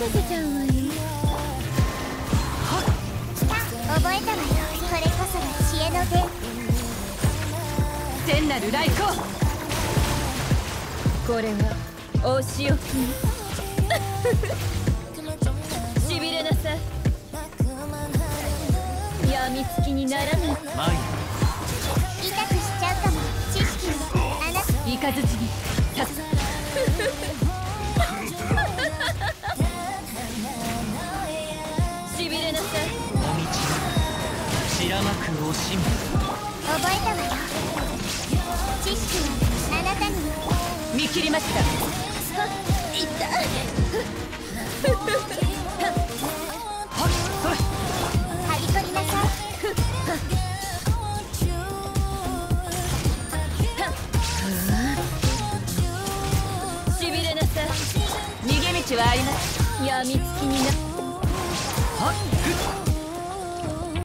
せちゃうわよ。 覚えたわよ。これこそが知恵の伝。 天なる来光。これはお仕置きに。しびれなさい。やみつきにならない。 痛くしちゃうかも。知識もあなたイカズチに立つ。しびれなさい。 白幕惜しむ。 覚えたわよ。知識はあなたにも。 見切りました。痛い。 はぎ取りなさい。 しびれなさい。逃げ道はあります。やみつきにな。